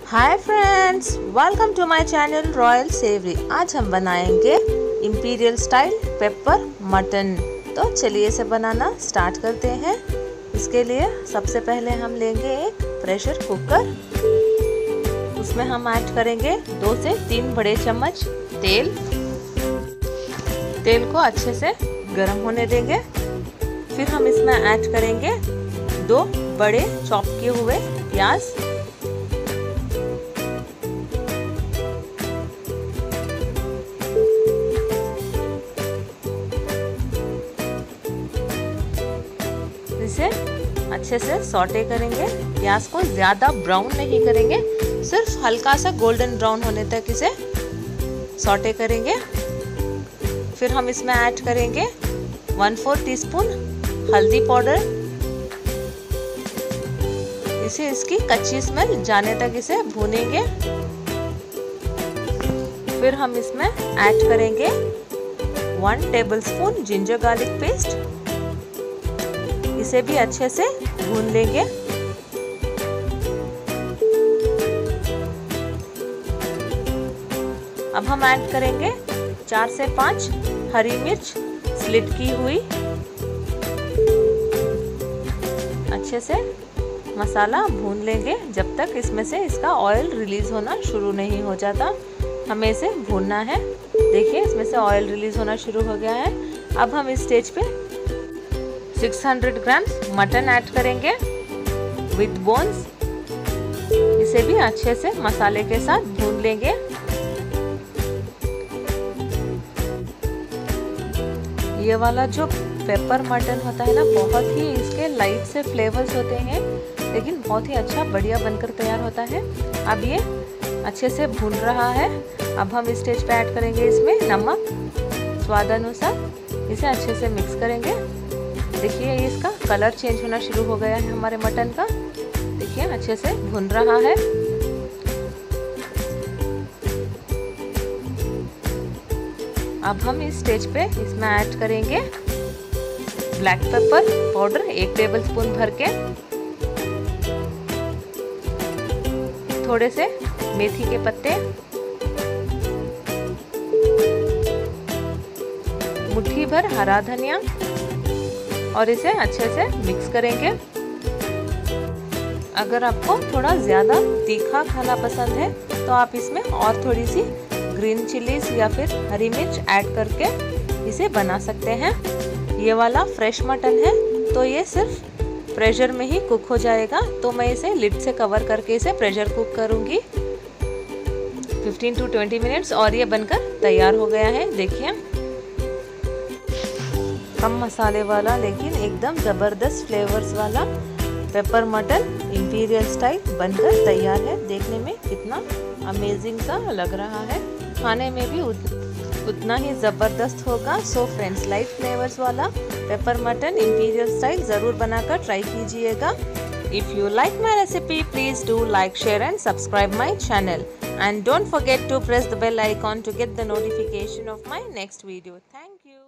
Hi friends, welcome to my channel Royal Savory. आज हम बनाएंगे इंपीरियल स्टाइल पेपर मटन। तो चलिए इसे बनाना स्टार्ट करते हैं। इसके लिए सबसे पहले हम लेंगे एक प्रेशर कुकर। उसमें हम ऐड करेंगे 2 से 3 बड़े चम्मच तेल। तेल को अच्छे से गर्म होने देंगे। फिर हम इसमें ऐड करेंगे 2 बड़े चॉप किए हुए प्याज। इसे अच्छे से सॉटे करेंगे। प्याज को ज़्यादा ब्राउन नहीं करेंगे, सिर्फ हल्का सा गोल्डन ब्राउन होने तक इसे सॉटे करेंगे। फिर हम इसमें ऐड करेंगे 1/4 टीस्पून हल्दी पाउडर। इसे इसकी कच्ची स्मेल जाने तक इसे भूनेंगे। फिर हम इसमें ऐड करेंगे 1 टेबलस्पून जिंजर गार्लिक पेस्ट। इसे भी अच्छे से भून लेंगे। अब हम ऐड करेंगे 4 से 5 हरी मिर्च स्लिट की हुई। अच्छे से मसाला भून लेंगे जब तक इसमें से इसका ऑयल रिलीज होना शुरू नहीं हो जाता। हमें इसे भूनना है। देखिए इसमें से ऑयल रिलीज होना शुरू हो गया है। अब हम इस स्टेज पे 600 ग्राम्स मटन ऐड करेंगे विद बोन्स। इसे भी अच्छे से मसाले के साथ भून लेंगे। ये वाला जो पेपर मटन होता है ना, बहुत ही इसके लाइट से फ्लेवर्स होते हैं, लेकिन बहुत ही अच्छा बढ़िया बनकर तैयार होता है। अब ये अच्छे से भून रहा है। अब हम इस स्टेज पे ऐड करेंगे इसमें नमक स्वाद अनुसार। इसे अच्छे से मिक्स करेंगे। देखिए इसका कलर चेंज होना शुरू हो गया है हमारे मटन का। देखिए अच्छे से भुन रहा है। अब हम इस स्टेज पे इसमें ऐड करेंगे ब्लैक पेपर पाउडर 1 टेबलस्पून भर के, थोड़े से मेथी के पत्ते, मुट्ठी भर हरा धनिया, और इसे अच्छे से मिक्स करेंगे। अगर आपको थोड़ा ज़्यादा तीखा खाना पसंद है तो आप इसमें और थोड़ी सी ग्रीन चिलीज या फिर हरी मिर्च ऐड करके इसे बना सकते हैं। ये वाला फ्रेश मटन है तो ये सिर्फ प्रेशर में ही कुक हो जाएगा। तो मैं इसे लिड से कवर करके इसे प्रेशर कुक करूँगी 15 to 20 मिनट्स, और ये बनकर तैयार हो गया है। देखिए कम मसाले वाला लेकिन एकदम ज़बरदस्त फ्लेवर्स वाला पेपर मटन इंपीरियल स्टाइल बनकर तैयार है। देखने में कितना अमेजिंग सा लग रहा है, खाने में भी उतना ही ज़बरदस्त होगा। सो फ्रेंड्स, लाइट फ्लेवर्स वाला पेपर मटन इंपीरियल स्टाइल ज़रूर बनाकर ट्राई कीजिएगा। If you like my recipe, please do like, share and subscribe my channel, and don't forget to press the bell icon to get the notification of my next video. Thank you.